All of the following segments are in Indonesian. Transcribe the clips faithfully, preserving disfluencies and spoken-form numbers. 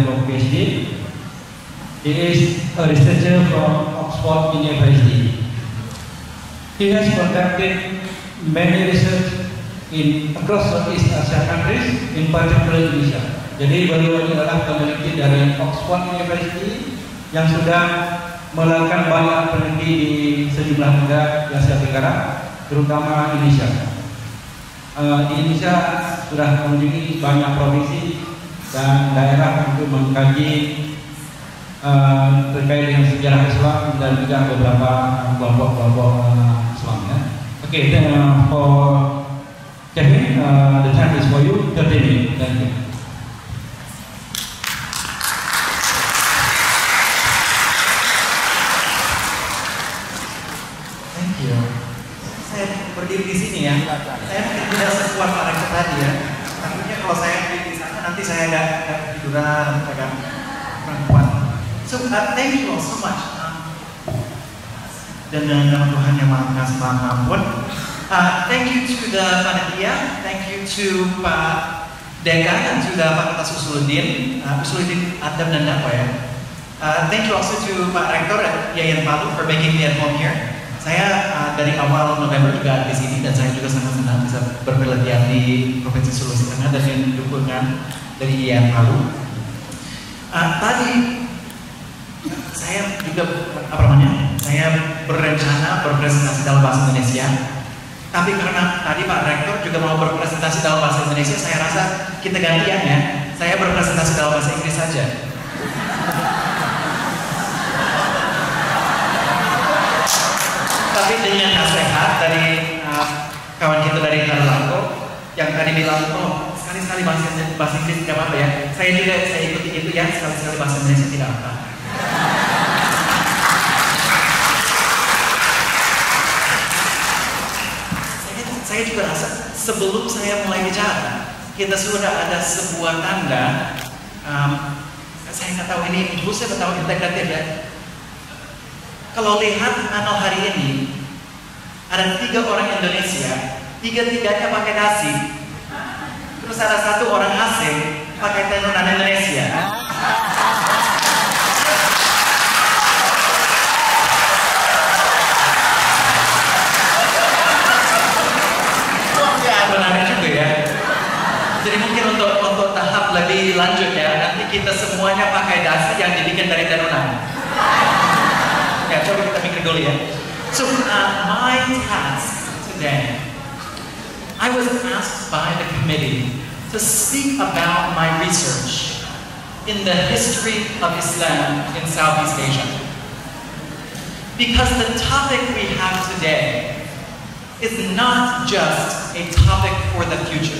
level PhD. He is a researcher from Oxford University. He has conducted many research in across Southeast Asia countries, in particular Indonesia. Jadi beliau ini adalah peneliti dari Oxford University yang sudah melakukan banyak peneliti di sejumlah negara di Asia Tenggara, terutama Indonesia. Uh, di Indonesia sudah mengunjungi banyak provinsi dan daerah untuk mengkaji uh, terkait dengan sejarah Islam dan juga beberapa kelompok-kelompok uh, Islam. Ya. Oke, okay, then uh, for Kevin, uh, the time is for you. thirty minutes. Thank you. Thank you. Saya berdiri di sini ya. Saya mungkin tidak sekuat Pak Rektor tadi ya. Takutnya kalau saya berdiri di sana nanti saya agak agak tiduran, agak kurang kuat. So uh, thank you all so much. Um, dengan nama Tuhan yang Maha Pengasih Maha Pengampun. Uh, thank you to the panitia, thank you to Pak Dekan dan juga Pak Ketua Usuluddin, uh, Usuluddin Adam dan Dakwa ya. Uh, thank you also to Pak Rektor Yayan Palu for making me at home here. Saya uh, dari awal November juga di sini dan saya juga sangat senang bisa berpenelitian di Provinsi Sulawesi Tengah dan dengan dukungan dari Yayan Palu. Uh, tadi saya juga apa namanya? Saya berencana berpresentasi dalam bahasa Indonesia. Tapi karena tadi Pak Rektor juga mau berpresentasi dalam bahasa Indonesia, saya rasa kita gantian ya. Saya berpresentasi dalam bahasa Inggris saja. Tapi dengan nasihat dari uh, kawan kita dari Tarlanto yang tadi bilang, oh sekali-sekali bahasa, bahasa Inggris tidak apa-apa ya. Saya juga saya ikuti itu ya, sekali-sekali bahasa Indonesia tidak apa. Saya juga rasa sebelum saya mulai bicara, kita sudah ada sebuah tanda. Um, saya nggak tahu ini inklusif atau integratif ya. Kalau lihat panel hari ini, ada tiga orang Indonesia, tiga-tiganya pakai dasi. Terus ada satu orang asing pakai tenunan Indonesia. Menarik juga ya. Jadi mungkin untuk untuk tahap lebih lanjut ya, nanti kita semuanya pakai dasi yang dibikin dari tenunan. Ya, coba kita mikir dulu ya. So uh, my task today, I was asked by the committee to speak about my research in the history of Islam in Southeast Asia. Because the topic we have today is not just a topic for the future.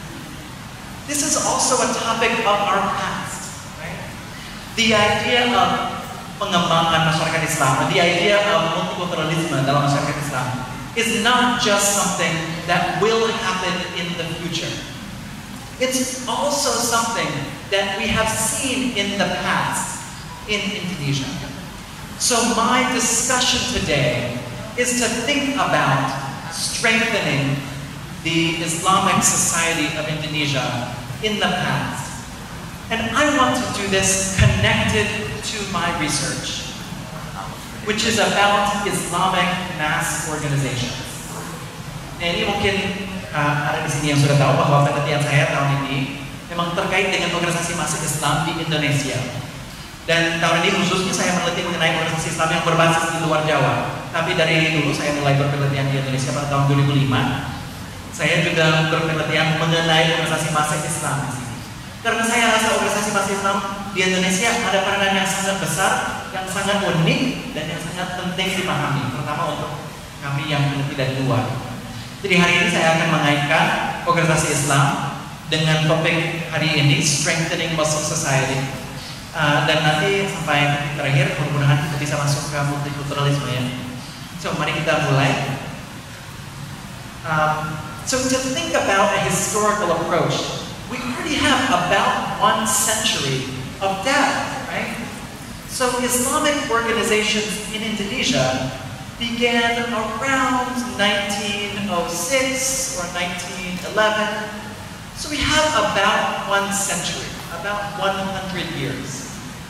This is also a topic of our past, right? The idea of pengembangan masyarakat Islam, the idea of multiculturalism dalam masyarakat Islam is not just something that will happen in the future. It's also something that we have seen in the past in Indonesia. So my discussion today is to think about strengthening the Islamic society of Indonesia in the past. And I want to do this connected to my research, which is about Islamic mass organizations. Nah, ini mungkin uh, ada di sini yang sudah tahu bahwa penelitian saya tahun ini memang terkait dengan organisasi massa Islam di Indonesia. Dan tahun ini khususnya saya meneliti mengenai organisasi Islam yang berbasis di luar Jawa. Tapi dari dulu saya mulai berpenelitian di Indonesia pada tahun dua ribu lima. Saya juga berpenelitian mengenai organisasi massa Islam di sini. Karena saya rasa organisasi massa Islam di Indonesia ada peranan yang sangat besar, yang sangat unik, dan yang sangat penting dipahami, terutama untuk kami yang meneliti dari luar. Jadi hari ini saya akan mengaitkan organisasi Islam dengan topik hari ini, Strengthening Muslim Society. Uh, dan nanti sampai terakhir, mudah-mudahan kita bisa masuk ke multikulturalisme ya. So mari kita mulai. Um, so to think about a historical approach, we already have about one century of data, right? So Islamic organizations in Indonesia began around nineteen oh six or nineteen eleven. So we have about one century. about one hundred years.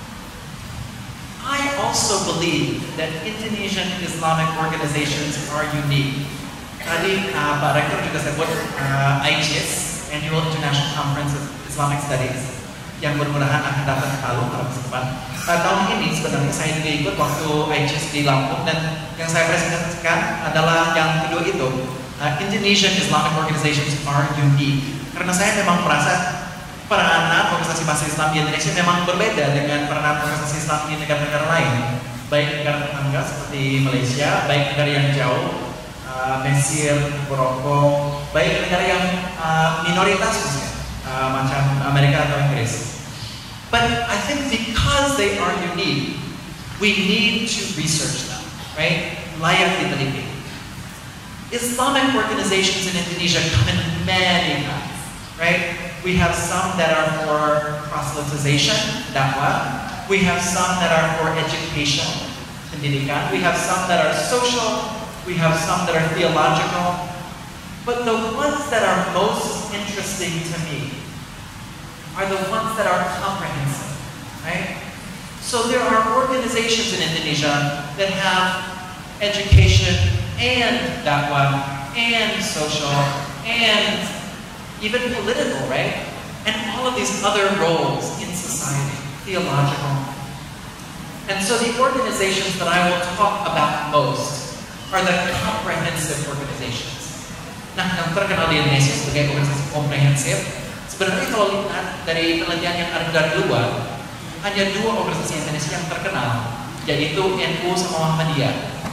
I also believe that Indonesian Islamic organizations are unique. Tadi uh, Pak Rektor juga sebut uh, I C I S, Annual International Conference of Islamic Studies, yang mudah-mudahan akan datang ke Palu pada masa depan. Uh, tahun ini sebenarnya saya juga ikut waktu I C I S di Lampung, dan yang saya presentasikan adalah yang kedua itu, uh, Indonesian Islamic Organizations are unique. Karena saya memang merasa peranan organisasi mahasiswa Islam di Indonesia memang berbeda dengan peranan organisasi Islam di negara-negara lain, baik negara tetangga seperti Malaysia, baik negara yang jauh, uh, Mesir, Maroko, baik negara yang uh, minoritas misalnya, uh, macam Amerika atau Inggris. But I think because they are unique, we need to research them, right? Layak diteliti. Islamic organizations in Indonesia come in many kinds, right? We have some that are for proselytization, dakwah. We have some that are for education, pendidikan. We have some that are social. We have some that are theological. But the ones that are most interesting to me are the ones that are comprehensive, right? So there are organizations in Indonesia that have education and dakwah and social and even political, right? And all of these other roles in society, theological. And so the organizations that I will talk about most are the comprehensive organizations. Nah, yang terkenal di Indonesia sebagai organisasi komprehensif, sebenarnya kalau lihat dari penelitian yang ada dari luar, hanya dua organisasi Indonesia yang terkenal, yaitu N U sama Muhammadiyah.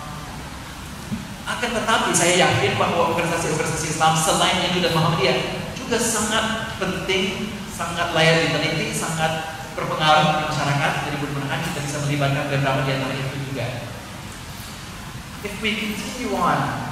Akan tetapi saya yakin bahwa organisasi-organisasi Islam selain N U dan Muhammadiyah juga sangat penting, sangat layak diteliti, sangat berpengaruh di masyarakat. Jadi mudah-mudahan kita bisa melibatkan beberapa di antara itu juga. If we continue on,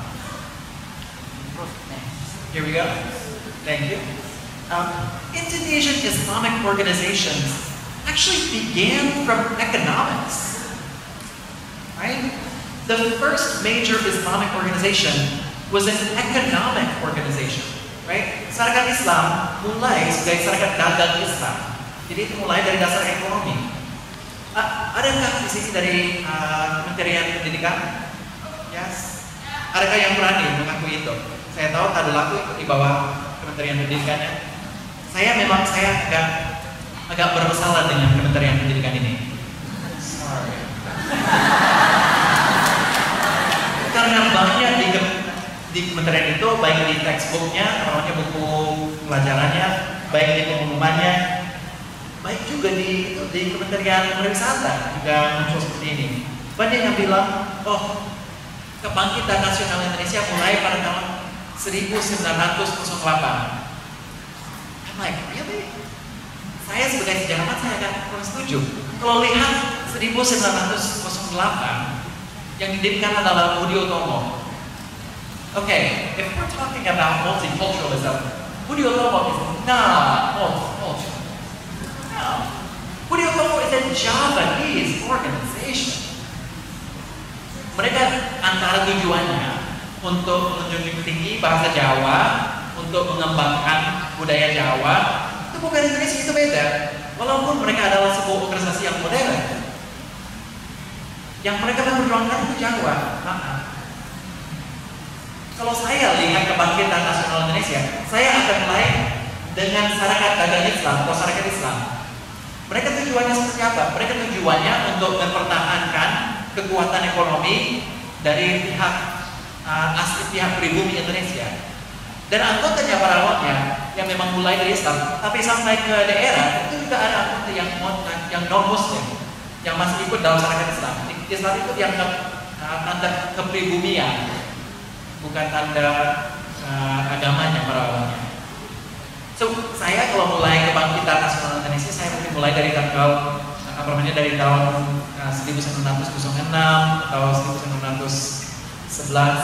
here we go. Thank you. Um, Indonesian Islamic organizations actually began from economics, right? The first major Islamic organization was an economic organization, right? Syarikat Islam mulai sebagai syarikat dagang Islam, jadi itu mulai dari dasar ekonomi. Uh, adakah di sini dari uh, Kementerian Pendidikan? Yes. Adakah yang berani mengakui itu? Saya tahu Tadulaku ikut di bawah Kementerian Pendidikannya. Saya memang saya agak agak bermasalah dengan Kementerian Pendidikan ini. Sorry. Karena banyak di, di kementerian itu, baik di textbooknya, namanya buku pelajarannya, baik di pengumumannya, baik juga di, di Kementerian Pariwisata juga muncul seperti ini. Banyak yang bilang, oh, Kebangkitan Nasional Indonesia mulai pada tahun seribu sembilan ratus delapan. I'm like, really? Saya sebagai sejarawan saya agak kurang setuju. Kalau lihat seribu sembilan ratus delapan, yang didirikan adalah Budi Utomo. Okay, if we're talking about multiculturalism, Budi Utomo is not multicultural. No. Budi Utomo is a Javanese organization. Mereka antara tujuannya untuk menjunjung tinggi bahasa Jawa, untuk mengembangkan budaya Jawa, itu bukan Indonesia, itu beda. Walaupun mereka adalah sebuah organisasi yang modern, yang mereka memperjuangkan itu Jawa. Maaf. Kalau saya lihat Kebangkitan Nasional Indonesia, saya akan mulai dengan syarikat dagang Islam atau syarikat Islam. Mereka tujuannya seperti apa? Mereka tujuannya untuk mempertahankan kekuatan ekonomi dari pihak uh, asli pihak pribumi Indonesia. Dan anggotanya para awalnya yang memang mulai dari Islam, tapi sampai ke daerah itu juga ada anggota yang yang non Muslim yang masih ikut dalam syarikat Islam. Islam itu dianggap uh, tanda kepribumian, bukan tanda uh, agamanya para awalnya. So saya kalau mulai Kebangkitan Nasional Indonesia, saya mungkin mulai dari tanggal apa namanya dari tahun uh, seribu sembilan ratus enam atau seribu sembilan ratus sebelas.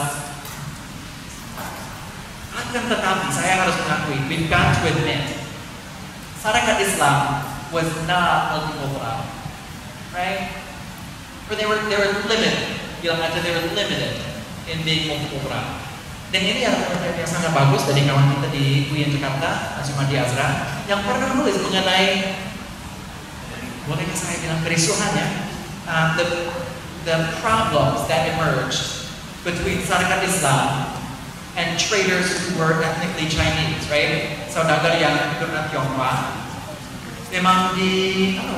Akan tetapi saya harus mengakui, we've got to admit, syarikat Islam was not multicultural, right? Or they were they were limited. Bilang aja they were limited in being multicultural. Dan ini yang, yang sangat bagus dari kawan kita di U I N Jakarta, Azumadi Azra, yang pernah menulis mengenai, bolehkah saya bilang kerisuhan ya, uh, the, the problems that emerged between Sarekat Islam and traders who were ethnically Chinese, right? Saudagar yang keturunan Tionghoa, memang di, uh,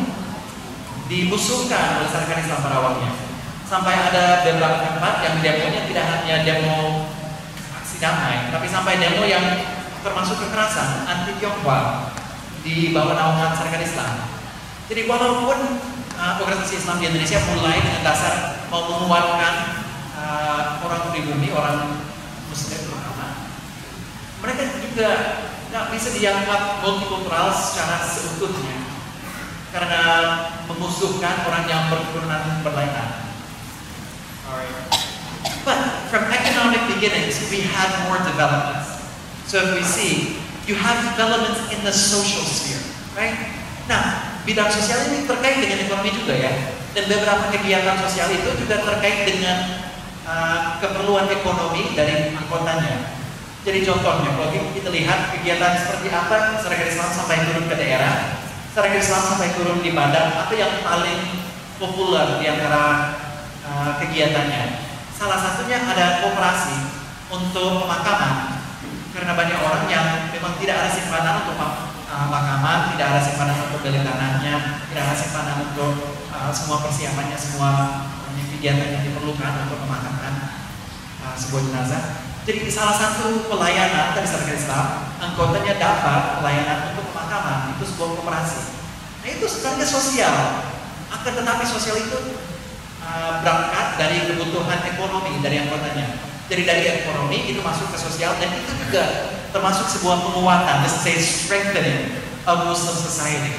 dimusuhkan oleh Sarekat Islam pada awalnya. Sampai ada beberapa tempat yang demonya tidak hanya demo aksi damai, tapi sampai demo yang termasuk kekerasan anti Tionghoa di bawah naungan Sarekat Islam. Jadi walaupun uh, organisasi Islam di Indonesia mulai dengan dasar mau menguatkan uh, orang pribumi, orang Muslim terutama, mereka juga nggak bisa dianggap multikultural secara seutuhnya karena memusuhkan orang yang berketurunan berlainan. Alright. But from economic beginnings, we had more developments. So if we see, you have developments in the social sphere, right? Nah, bidang sosial ini terkait dengan ekonomi juga ya. Dan beberapa kegiatan sosial itu juga terkait dengan uh, keperluan ekonomi dari anggotanya. Jadi contohnya, kalau kita lihat kegiatan seperti apa Sarekat Islam sampai turun ke daerah, Sarekat Islam sampai turun di Padang, atau yang paling populer di antara Uh, kegiatannya. Salah satunya ada koperasi untuk pemakaman, karena banyak orang yang memang tidak ada simpanan untuk uh, pemakaman, tidak ada simpanan untuk beli tanahnya, tidak ada simpanan untuk uh, semua persiapannya, semua kegiatan yang diperlukan untuk memakamkan uh, sebuah jenazah. Jadi salah satu pelayanan dari Sarekat Islam, anggotanya dapat pelayanan untuk pemakaman, itu sebuah koperasi. Nah itu sebenarnya sosial, akan tetapi sosial itu berangkat dari kebutuhan ekonomi dari anggotanya. Jadi dari ekonomi itu masuk ke sosial, dan itu juga termasuk sebuah penguatan. This is a strengthening of Muslim society.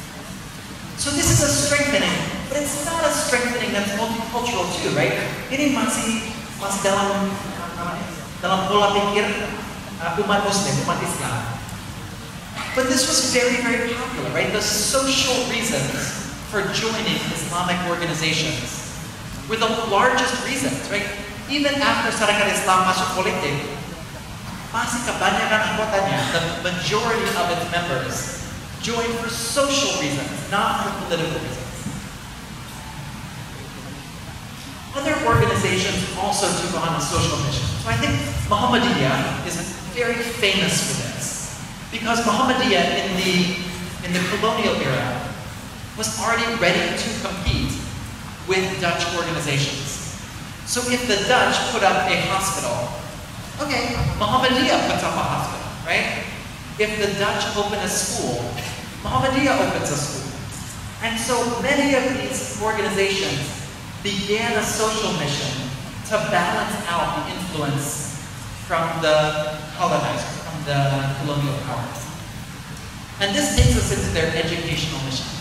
So this is a strengthening, but it's not a strengthening that's multicultural too, right? Ini masih masih dalam dalam pola pikir uh, umat Muslim, umat Islam. But this was very very popular, right? The social reasons for joining Islamic organizations were the largest reasons, right? Even after Sarekat Islam masuk politik, masih kebanyakan anggotanya, the majority of its members, joined for social reasons, not for political reasons. Other organizations also took on a social mission. So I think Muhammadiyah is very famous for this, because Muhammadiyah in the in the colonial era was already ready to compete with Dutch organizations. So if the Dutch put up a hospital, okay, Muhammadiyah puts up a hospital, right? If the Dutch open a school, Muhammadiyah opens a school. And so many of these organizations began a social mission to balance out the influence from the colonizers, from the colonial powers. And this takes us into their educational mission.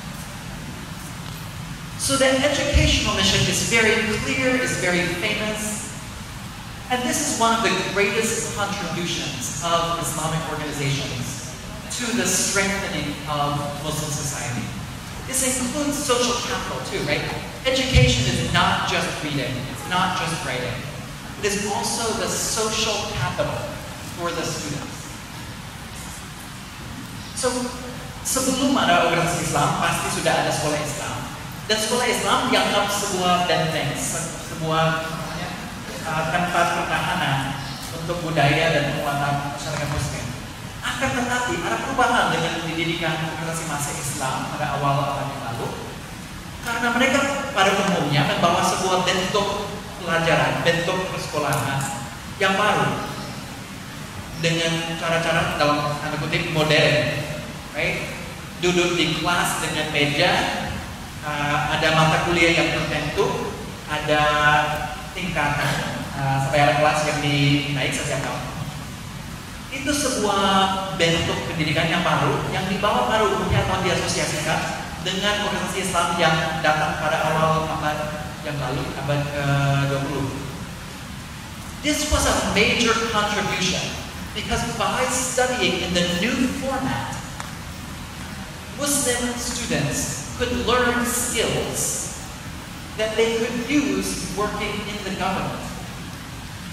So the educational mission is very clear, is very famous, and this is one of the greatest contributions of Islamic organizations to the strengthening of Muslim society. This includes social capital too, right? Education is not just reading, it's not just writing. It is also the social capital for the students. So, sebelum ada organisasi Islam, pasti sudah ada sekolah Islam. Dan sekolah Islam dianggap sebuah benteng, sebuah uh, tempat pertahanan untuk budaya dan penguatan masyarakat Muslim. Akan tetapi ada perubahan dengan pendidikan organisasi masa Islam pada awal abad yang lalu, karena mereka pada umumnya membawa sebuah bentuk pelajaran, bentuk persekolahan yang baru dengan cara-cara dalam tanda kutip modern, right? Duduk di kelas dengan meja. Uh, ada mata kuliah yang tertentu, ada tingkatan uh, sampai ada kelas yang dinaik setiap tahun. Itu sebuah bentuk pendidikan yang baru, yang dibawa pada umumnya atau diasosiasikan dengan organisasi Islam yang datang pada awal abad yang lalu, abad ke dua puluh. This was a major contribution because by studying in the new format, Muslim students could learn skills that they could use working in the government.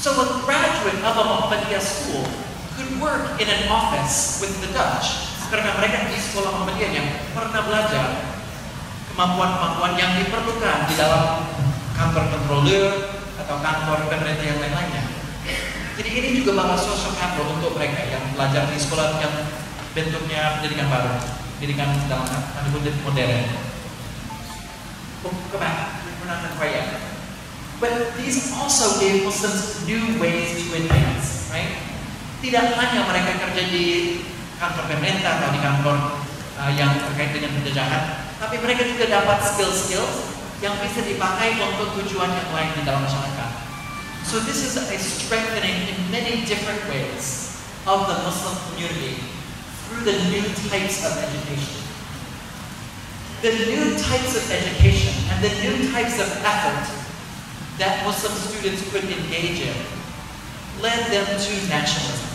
So a graduate of a Muhammadiyah school could work in an office with the Dutch karena mereka di sekolah Muhammadiyah yang pernah belajar kemampuan-kemampuan yang diperlukan di dalam kantor kontroler atau kantor pemerintah yang lain-lainnya. Jadi ini juga bakal social capital untuk mereka yang belajar di sekolah yang bentuknya pendidikan baru, pendidikan dalam tanda kutip modern. Oh, come back, we're not done quite yet. But these also gave Muslims new ways to advance, right? Tidak hanya mereka kerja di kantor pemerintah atau di kantor uh, yang terkait dengan penjajahan, tapi mereka juga dapat skill-skill yang bisa dipakai untuk tujuan yang lain di dalam masyarakat. So this is a strengthening in many different ways of the Muslim community through the new types of education. The new types of education and the new types of effort that Muslim students could engage in led them to nationalism.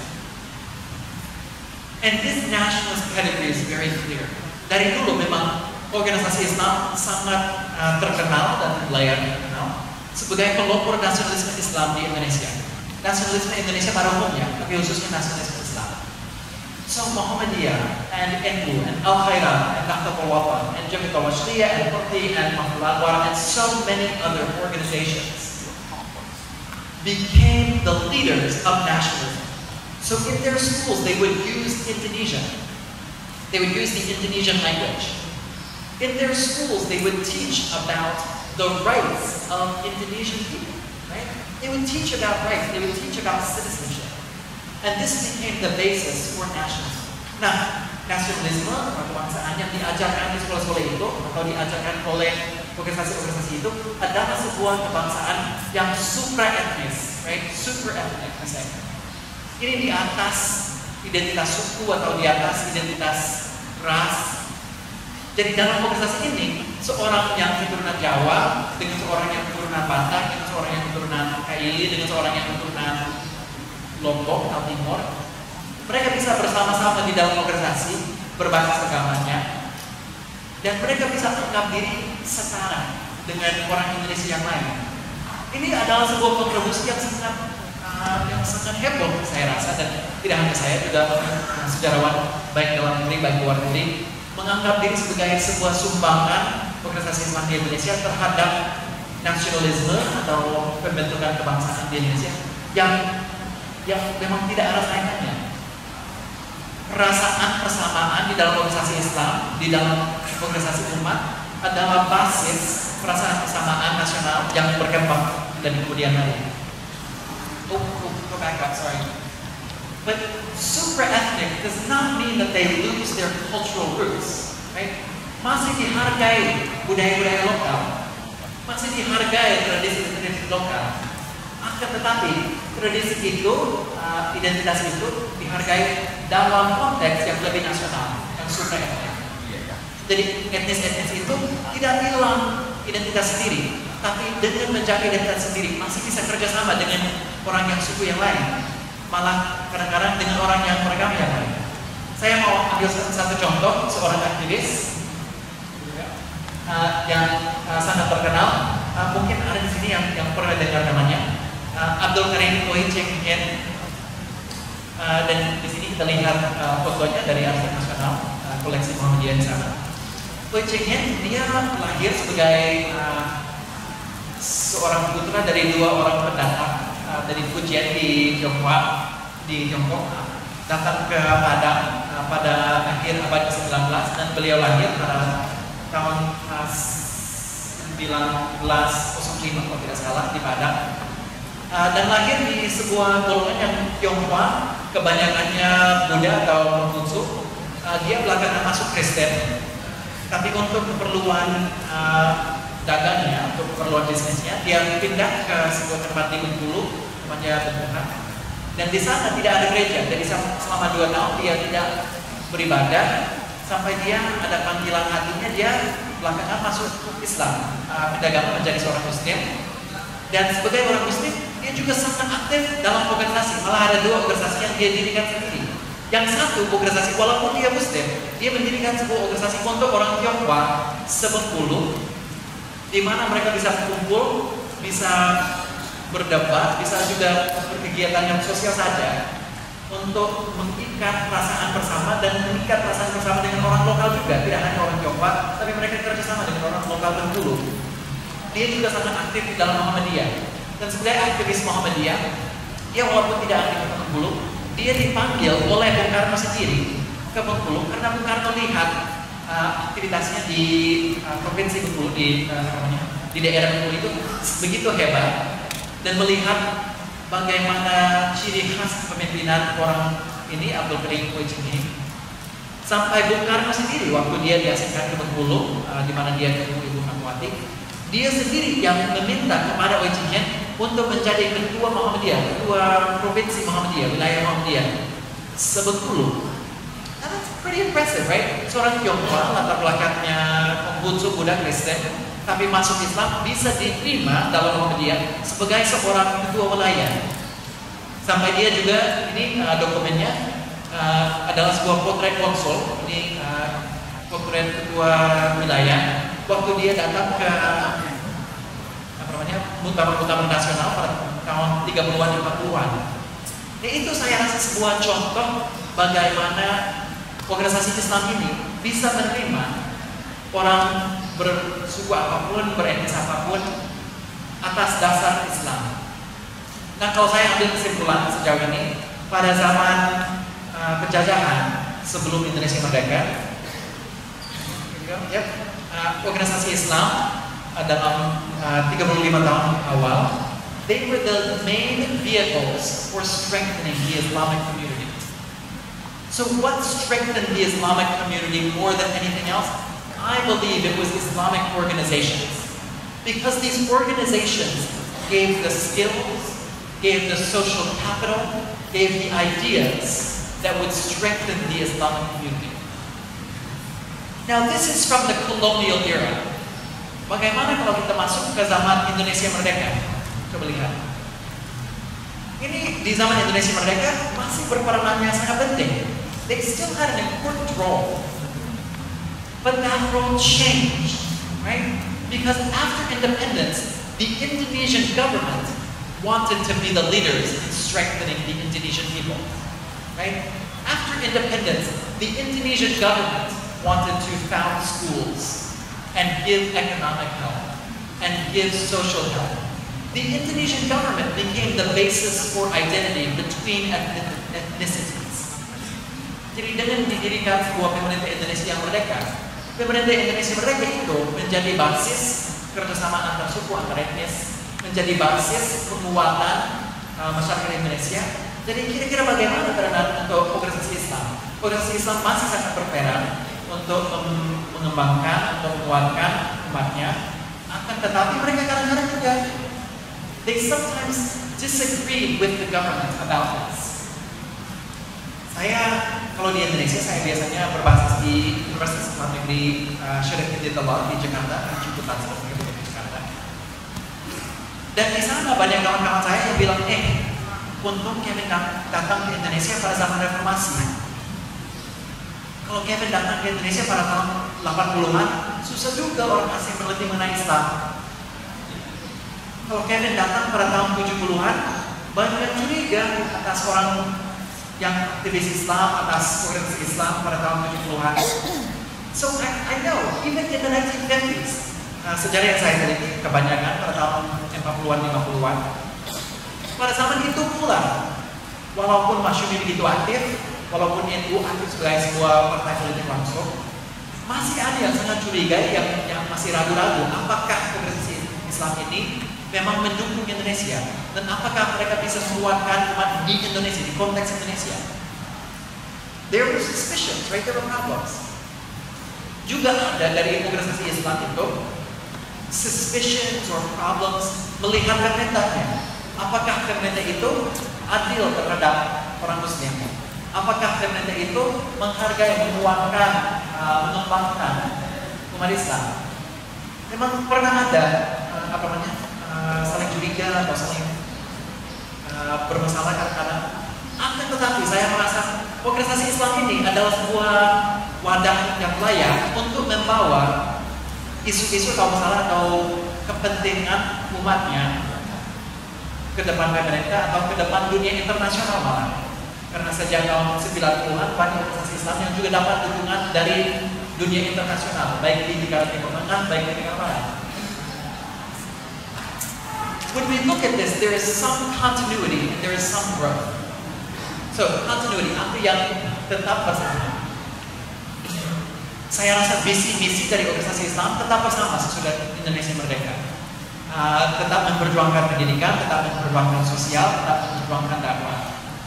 And this nationalist pedigree is very clear. Dari dulu memang organisasi Islam sangat uh, terkenal dan layar terkenal sebagai pelopor nasionalisme Islam di Indonesia. Nasionalisme Indonesia pada umumnya, tapi khususnya nasionalisme Islam. So Muhammadiyah and N U and Al-Khairat and Nahdlatul Watan and Jamiat Al-Washliyah and Qurti and Mahfuz Anwar and so many other organizations became the leaders of nationalism. So in their schools they would use Indonesian. They would use the Indonesian language. In their schools they would teach about the rights of Indonesian people, right? They would teach about rights, they would teach about citizenship. And this became the basis for nationalism. Nah, nasionalisme atau kebangsaan yang diajarkan di sekolah-sekolah itu atau diajarkan oleh organisasi-organisasi itu adalah sebuah kebangsaan yang supra etnis, right? Super ethnic misalnya. Ini di atas identitas suku atau di atas identitas ras. Jadi dalam organisasi ini, seorang yang keturunan Jawa dengan seorang yang keturunan Batak, dengan seorang yang keturunan Kaili, dengan seorang yang keturunan Lombok atau Timur, mereka bisa bersama-sama di dalam organisasi berbasis agamanya, dan mereka bisa menganggap diri setara dengan orang Indonesia yang lain. Ini adalah sebuah kontribusi yang sangat uh, yang sangat heboh saya rasa, dan tidak hanya saya, juga uh, sejarawan baik dalam negeri baik luar negeri menganggap diri sebagai sebuah sumbangan organisasi Islam di Indonesia terhadap nasionalisme atau pembentukan kebangsaan di Indonesia yang yang memang tidak ada saingannya. Perasaan persamaan di dalam organisasi Islam, di dalam organisasi umat adalah basis perasaan persamaan nasional yang berkembang dan kemudian hari. Oh, oh, go back up, sorry. But super ethnic does not mean that they lose their cultural roots, right? Masih dihargai budaya-budaya lokal, masih dihargai tradisi-tradisi lokal. Akan tetapi tradisi itu, uh, identitas itu dihargai dalam konteks yang lebih nasional, yang super etnik. Jadi etnis-etnis itu tidak hilang identitas sendiri, tapi dengan menjaga identitas sendiri masih bisa kerjasama dengan orang yang suku yang lain, malah kadang-kadang dengan orang yang beragama yang lain. Saya mau ambil satu contoh seorang aktivis uh, yang uh, sangat terkenal, uh, mungkin ada di sini yang yang pernah dengar namanya. Uh, Abdul Karim Koi Cheng Hen, uh, dan di sini kita lihat uh, fotonya dari Arsip Nasional uh, koleksi Muhammadiyah di sana. Koi Cheng Hen dia lahir sebagai uh, seorang putra dari dua orang pendatang uh, dari Fujian di Tiongkok, di Tiongkok datang ke Padang uh, pada akhir abad ke sembilan belas, dan beliau lahir pada tahun uh, seribu sembilan ratus lima kalau tidak salah di Padang. Uh, dan lahir di sebuah golongan yang Tionghoa, kebanyakannya Buddha atau Konghucu. Uh, dia belakangan masuk Kristen, tapi untuk keperluan uh, dagangnya, untuk keperluan bisnisnya, dia pindah ke sebuah tempat di Bengkulu, namanya Bengkulu. Dan di sana tidak ada gereja, jadi selama dua tahun dia tidak beribadah, sampai dia ada panggilan hatinya, dia belakangan masuk Islam, uh, beragama menjadi seorang Muslim. Dan sebagai orang Muslim, dia juga sangat aktif dalam organisasi. Malah ada dua organisasi yang dia dirikan sendiri. Yang satu organisasi, walaupun dia Muslim, dia mendirikan sebuah organisasi untuk orang Tionghoa sebengkulu, di mana mereka bisa berkumpul, bisa berdebat, bisa juga berkegiatan yang sosial saja untuk mengikat perasaan bersama dan mengikat perasaan bersama dengan orang lokal juga, tidak hanya orang Tionghoa, tapi mereka kerjasama dengan orang lokal Bengkulu. Dia juga sangat aktif di dalam Muhammadiyah, dan sebagai aktivis Muhammadiyah, dia walaupun tidak aktif di Bengkulu, dia dipanggil oleh Bung Karno sendiri ke Bengkulu karena Bung Karno lihat uh, aktivitasnya di uh, provinsi Bengkulu, di uh, namanya, di daerah Bengkulu itu begitu hebat, dan melihat bagaimana ciri khas kepemimpinan orang ini Abdul Karim Oe Ching Hing. Sampai Bung Karno sendiri waktu dia diasingkan ke Bengkulu, uh, di mana dia ketemu Ibu Fatmawati, dia sendiri yang meminta kepada Oe Ching Hing untuk menjadi ketua Muhammadiyah, ketua provinsi Muhammadiyah, wilayah Muhammadiyah sebengkulu. Nah, that's pretty impressive, right? Seorang Tionghoa latar belakangnya Konghucu Buddha Kristen, tapi masuk Islam bisa diterima dalam Muhammadiyah sebagai seorang ketua wilayah. Sampai dia juga ini uh, dokumennya uh, adalah sebuah potret konsul, ini uh, potret ketua wilayah waktu dia datang ke apa namanya muktamar-muktamar nasional pada tahun tiga puluhan empat puluhan. Nah, itu saya rasa sebuah contoh bagaimana organisasi Islam ini bisa menerima orang bersuku apapun, beretnis apapun atas dasar Islam. Nah, kalau saya ambil kesimpulan sejauh ini, pada zaman uh, penjajahan sebelum Indonesia merdeka, ya, uh, organisasi Islam uh, dalam uh, tiga puluh lima tahun awal, they were the main vehicles for strengthening the Islamic community. So what strengthened the Islamic community more than anything else? I believe it was Islamic organizations, because these organizations gave the skills, gave the social capital, gave the ideas that would strengthen the Islamic community. Now this is from the colonial era. Bagaimana kalau kita masuk ke zaman Indonesia merdeka? Coba lihat. Ini di zaman Indonesia merdeka masih berperan yang sangat penting. They still had an important role. But that role changed, right? Because after independence, the Indonesian government wanted to be the leaders in strengthening the Indonesian people, right? After independence, the Indonesian government wanted to found schools and give economic help and give social help. The Indonesian government became the basis for identity between ethnicities. Jadi dengan didirikan sebuah pemerintah Indonesia yang merdeka, pemerintah Indonesia merdeka itu menjadi basis kerjasama antar suku, antar etnis, menjadi basis penguatan uh, masyarakat Indonesia. Jadi kira-kira bagaimana terhadap untuk organisasi Islam? Organisasi Islam masih sangat berperan untuk mengembangkan, untuk menguatkan umatnya. Akan tetapi mereka kadang-kadang juga they sometimes disagree with the government about this. Saya kalau di Indonesia saya biasanya berbasis di Universitas Islam Negeri uh, Syarif Hidayatullah di Jakarta, di Ciputat seperti itu di Jakarta. Dan di sana banyak kawan-kawan saya yang bilang, eh, untung Kevin datang ke Indonesia pada zaman reformasi. Kalau Kevin datang ke Indonesia pada tahun delapan puluhan, susah juga orang asing meneliti mengenai Islam. Kalau Kevin datang pada tahun tujuh puluhan, banyak yang curiga atas orang yang aktivis Islam, atas organisasi Islam pada tahun tujuh puluhan. So I, I know, even in the nineteen fifties, uh, sejarah yang saya teliti kebanyakan pada tahun empat puluhan, lima puluhan, pada zaman itu pula, walaupun Masyumi begitu aktif, walaupun N U aktif sebagai sebuah partai politik langsung, masih ada yang sangat curiga, yang, yang masih ragu-ragu apakah organisasi Islam ini memang mendukung Indonesia, dan apakah mereka bisa menguatkan umat di Indonesia, di konteks Indonesia. There were suspicions, right? There were problems. Juga ada dari organisasi Islam itu suspicions or problems melihat kementeriannya. Apakah kementerian itu adil terhadap orang Muslim? Apakah pemerintah itu menghargai, menguatkan, uh, mengembangkan umat Islam? Memang pernah ada uh, apa namanya uh, saling curiga atau saling uh, bermasalah kadang-kadang. Akan tetapi saya merasa organisasi Islam ini adalah sebuah wadah yang layak untuk membawa isu-isu atau masalah atau kepentingan umatnya ke depan pemerintah atau ke depan dunia internasional malah. Karena sejak tahun sembilan puluhan banyak organisasi Islam yang juga dapat dukungan dari dunia internasional, baik di negara Timur Tengah, baik di negara Barat. When we look at this, there is some continuity, there is some growth. So, continuity, apa yang tetap bersama. Saya rasa visi-misi dari organisasi Islam tetap bersama sesudah Indonesia merdeka. Uh, tetap memperjuangkan pendidikan, tetap memperjuangkan sosial, tetap memperjuangkan dakwah.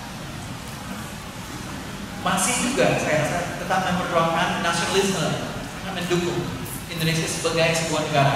Masih juga saya rasa tetap memperjuangkan nasionalisme, mendukung Indonesia sebagai sebuah negara.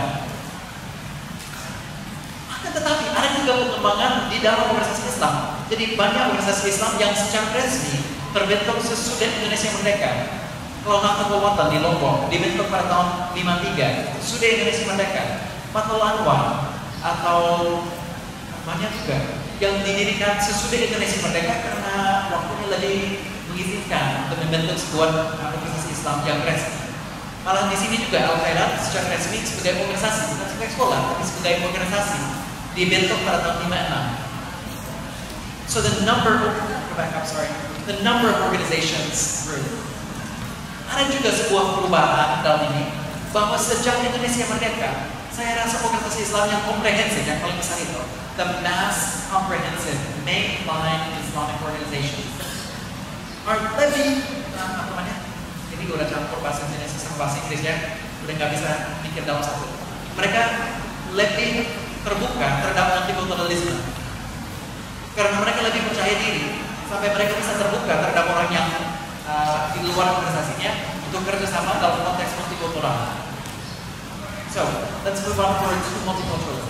Akan tetapi ada juga pengembangan di dalam organisasi Islam. Jadi banyak organisasi Islam yang secara resmi terbentuk sesudah Indonesia merdeka. Kalau Nahdlatul Watan di Lombok dibentuk pada tahun lima puluh tiga, sudah Indonesia merdeka. Fathul Anwar atau banyak juga yang didirikan sesudah Indonesia merdeka karena waktunya lebih mengizinkan untuk membentuk sebuah organisasi Islam yang resmi. Malah di sini juga Al-Khairat secara resmi sebagai organisasi, bukan sebagai sekolah, tapi sebagai organisasi dibentuk pada tahun lima puluh enam. So the number, go back up, sorry, the number of organizations grew. Ada juga sebuah perubahan dalam ini bahwa sejak Indonesia merdeka, saya rasa organisasi Islam yang komprehensif yang paling besar itu, the mass comprehensive mainline Islamic organizations, are lebih uh, apa namanya? Ini gue udah campur bahasa Indonesia sama bahasa Inggris ya, udah nggak bisa mikir dalam satu. Mereka lebih terbuka terhadap multikulturalisme karena mereka lebih percaya diri sampai mereka bisa terbuka terhadap orang yang uh, di luar organisasinya untuk kerjasama dalam konteks multikultural. So let's move on forward to multiculturalism.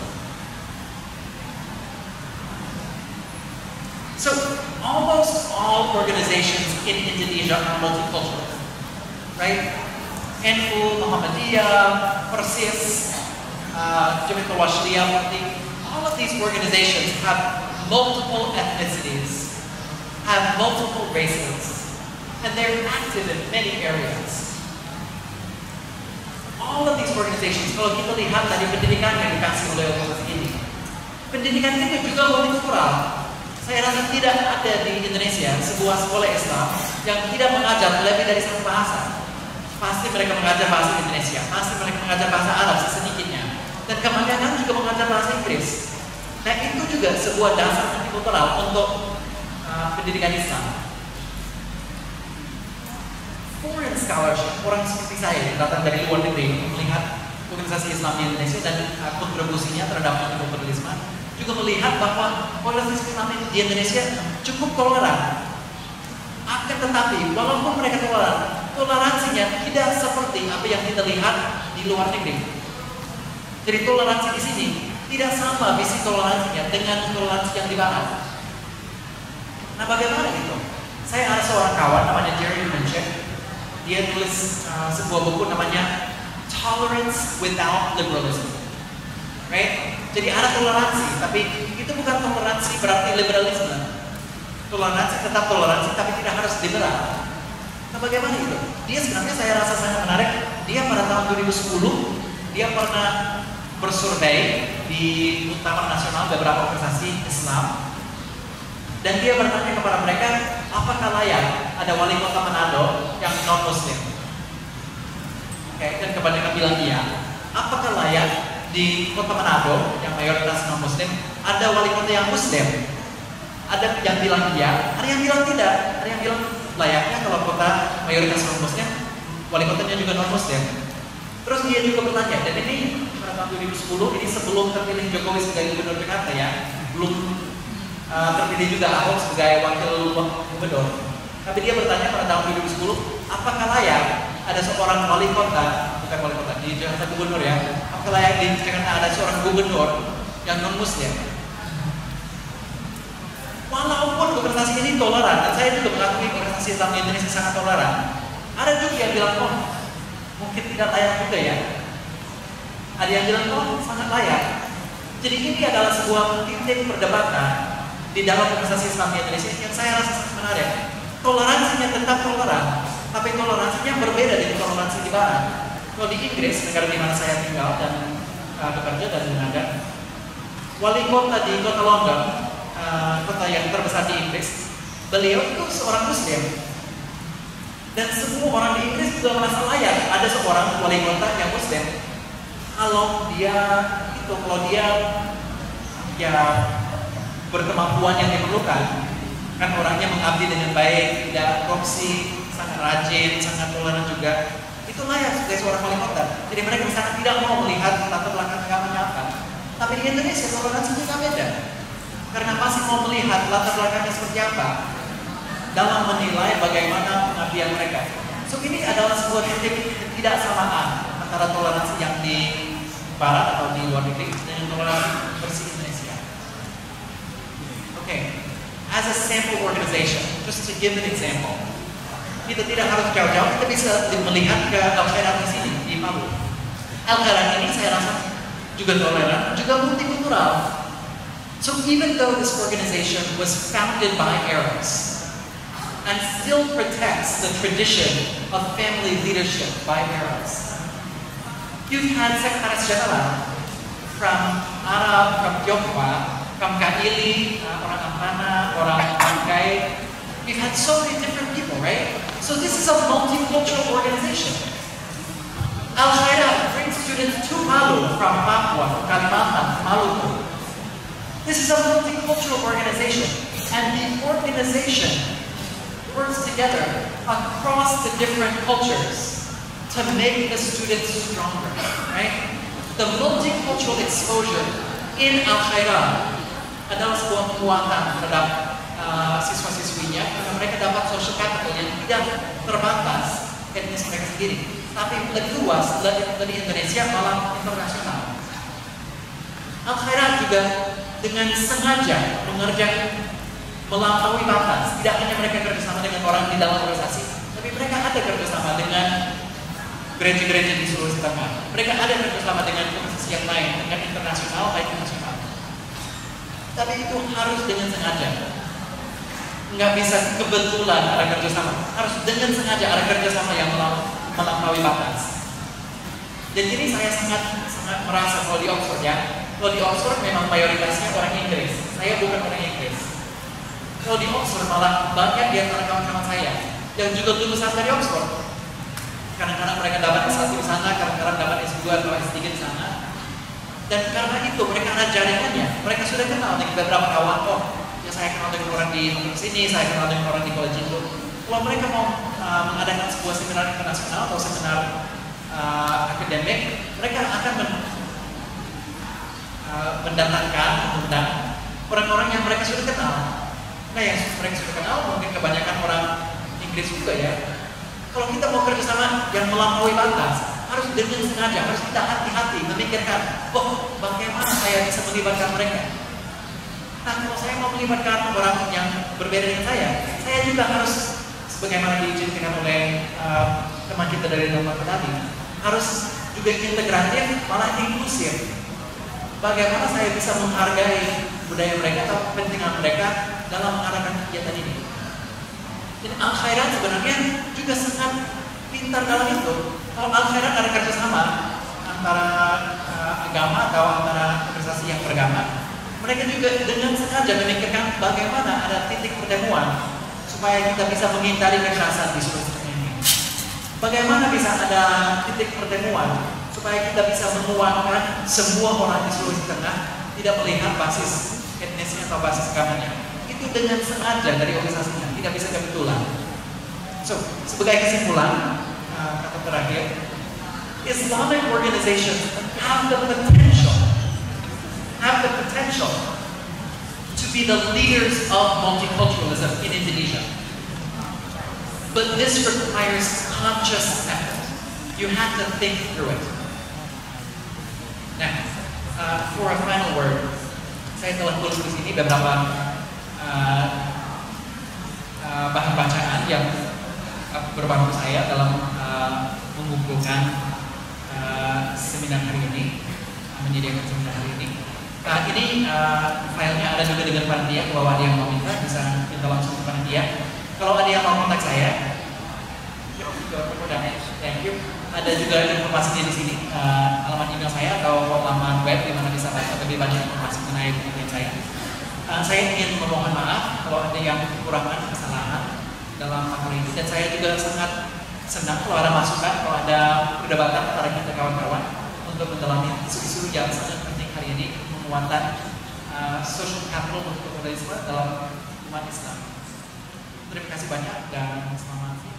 So almost all organizations in Indonesia are multicultural, right? N U, Muhammadiyah, Persis, uh, Jamiatul Wasliyah, all of these organizations have multiple ethnicities, have multiple races, and they're active in many areas. All of these organizations, kalau kita lihat dari pendidikan yang dikasih oleh organisasi ini, pendidikan ini juga multikultural. Saya rasa tidak ada di Indonesia sebuah sekolah Islam yang tidak mengajar lebih dari satu bahasa. Pasti mereka mengajar bahasa Indonesia, pasti mereka mengajar bahasa Arab sesedikitnya, dan kebanyakan juga mengajar bahasa Inggris. Nah itu juga sebuah dasar multikultural untuk uh, pendidikan Islam. Foreign scholarship, orang seperti saya yang datang dari luar negeri melihat organisasi Islam di Indonesia dan uh, kontribusinya terhadap multikulturalisme, juga melihat bahwa organisasi Islam di Indonesia cukup toleran. Akan tetapi, walaupun mereka toleran, toleransinya tidak seperti apa yang kita lihat di luar negeri. Jadi toleransi di sini tidak sama visi toleransinya dengan toleransi yang di Barat. Nah bagaimana gitu? Saya ada seorang kawan namanya Jerry Menchek. Dia tulis uh, sebuah buku namanya Tolerance Without Liberalism, right? Jadi ada toleransi, tapi itu bukan toleransi berarti liberalisme. Toleransi tetap toleransi, tapi tidak harus liberal. Nah bagaimana itu? Dia sebenarnya saya rasa sangat menarik. Dia pada tahun dua ribu sepuluh dia pernah bersurvei di Muktamar Nasional beberapa organisasi Islam, dan dia bertanya kepada mereka, apakah layak ada wali kota Manado yang non Muslim? Oke, okay, dan kebanyakan bilang iya. Apakah layak di kota Manado yang mayoritas non Muslim ada wali kota yang Muslim? Ada yang bilang iya, ada yang bilang tidak, ada yang bilang layaknya kalau kota mayoritas non Muslim, wali kotanya juga non Muslim. Terus dia juga bertanya, dan ini pada tahun dua ribu sepuluh, ini sebelum terpilih Jokowi sebagai gubernur Jakarta ya, belum uh, terpilih juga Ahok sebagai wakil gubernur. Tapi dia bertanya pada tahun dua ribu sepuluh, apakah layak ada seorang wali kota, bukan wali kota, di Jakarta gubernur ya, apakah layak di Jakarta ada seorang gubernur yang non Muslim? Walaupun organisasi ini toleran, dan saya juga mengakui organisasi Islam di Indonesia sangat toleran, ada juga yang bilang, oh mungkin tidak layak juga ya. Ada yang bilang, oh sangat layak. Jadi ini adalah sebuah titik perdebatan di dalam organisasi Islam di Indonesia yang saya rasa sangat menarik. Toleransinya tetap toleran, tapi toleransinya berbeda dengan toleransi di Barat. Kalau di Inggris, negara di mana saya tinggal dan uh, bekerja dan mengajar, wali kota di kota London, uh, kota yang terbesar di Inggris, beliau itu seorang Muslim. Dan semua orang di Inggris juga merasa layak ada seorang wali kota yang Muslim. Kalau dia itu, kalau dia ya berkemampuan yang diperlukan, kan orangnya mengabdi dengan baik, tidak korupsi, sangat rajin, sangat toleran juga, itu layak sebagai seorang wali kota. Jadi mereka sangat tidak mau melihat latar belakang agamanya apa. Tapi di Indonesia toleransinya nggak beda, karena masih mau melihat latar belakangnya seperti apa dalam menilai bagaimana pengabdian mereka. So ini adalah sebuah titik ketidaksamaan antara toleransi yang di barat atau di luar negeri dengan toleransi bersih Indonesia. Oke, okay. As a sample organization, just to give an example, kita tidak harus jauh-jauh, kita bisa melihat ke Al-Khairat di sini, di Palu. Al-Khairat ini saya rasa juga toleran, juga multikultural. So even though this organization was founded by Arabs, and still protects the tradition of family leadership by Arabs. You've had sekretaris jenderal from Arab, from Tionghoa, from Kaili, uh, orang Ampana, orang Bangkai. We've had so many different people, right? So this is a multicultural organization. Al-Khairat brings students to Palu from Papua, from Kalimantan, Maluku. This is a multicultural organization, and the organization works together across the different cultures to make the students stronger, right? The multicultural exposure in Al-Khairat adalah sebuah kekuatan terhadap uh, siswa-siswinya, karena mereka dapat social capital yang tidak terbatas etnis mereka sendiri, tapi lebih luas, lebih Indonesia malah internasional. Al-Khairat juga dengan sengaja mengerjakan melampaui batas. Tidak hanya mereka kerjasama dengan orang di dalam organisasi, tapi mereka ada kerjasama dengan gereja-gereja di Sulawesi Tengah. Mereka ada kerjasama dengan organisasi yang lain, dengan internasional, baik nasional. Tapi itu harus dengan sengaja. Nggak bisa kebetulan ada kerjasama. Harus dengan sengaja ada kerjasama yang melampaui batas. Dan ini saya sangat sangat merasa kalau di Oxford ya. Kalau di Oxford memang mayoritasnya orang Inggris. Saya bukan orang Inggris. Kalau di Oxford malah banyak di antara kawan-kawan saya yang juga lulusan dari Oxford. Kadang-kadang mereka dapat S satu di sana, kadang-kadang dapat S dua atau S tiga di sana. Dan karena itu mereka ada jaringannya. Mereka sudah kenal dengan beberapa kawan. Oh, ya saya kenal dengan orang di sini, saya kenal dengan orang di college itu. Kalau mereka mau uh, mengadakan sebuah seminar internasional atau seminar uh, akademik, mereka akan men, uh, mendatangkan, mengundang orang-orang yang mereka sudah kenal. Nah, yang mereka sudah kenal mungkin kebanyakan orang Inggris juga ya. Kalau kita mau kerjasama yang melampaui batas, harus dengan sengaja, harus kita hati-hati memikirkan, oh bagaimana saya bisa melibatkan mereka. Nah, kalau saya mau melibatkan orang yang berbeda dengan saya, saya juga harus, sebagaimana diizinkan oleh uh, teman kita dari Nomor tadi, harus juga integratif, malah inklusif. Bagaimana saya bisa menghargai budaya mereka atau kepentingan mereka dalam mengadakan kegiatan ini. Dan Al-Khairat sebenarnya juga sangat pintar dalam itu. Kalau Al-Khairat ada kerjasama antara uh, agama atau antara organisasi yang beragama, mereka juga dengan sengaja memikirkan bagaimana ada titik pertemuan supaya kita bisa menghindari kekerasan di Sulawesi Tengah ini. Bagaimana bisa ada titik pertemuan supaya kita bisa menguatkan semua orang di Sulawesi Tengah tidak melihat basis etnisnya atau basis agamanya. Itu dengan sengaja dari organisasinya, tidak bisa kebetulan. So, sebagai kesimpulan, uh, kata terakhir, Islamic organizations have the potential, have the potential to be the leaders of multiculturalism in Indonesia. But this requires conscious effort. You have to think through it. Now, uh, for a final word, saya telah tulis di sini beberapa uh, uh, bahan bacaan yang uh, berbantu saya dalam uh, mengumpulkan uh, seminar hari ini, uh, menyediakan seminar hari ini. Nah, ini uh, filenya ada juga dengan panitia. Kalau ada yang mau minta, bisa minta langsung ke panitia. Kalau ada yang mau kontak saya, thank you. ada juga informasinya di sini, uh, alamat email saya atau laman web di mana bisa baca lebih banyak informasi mengenai pekerjaan saya. Uh, saya ingin memohon maaf kalau ada yang kekurangan, kesalahan dalam hal ini, dan saya juga sangat senang kalau ada masukan, kalau ada perdebatan antara kita kawan-kawan untuk mendalami isu-isu yang sangat penting hari ini, penguatan uh, social capital untuk pluralisme dalam umat Islam. Terima kasih banyak dan selamat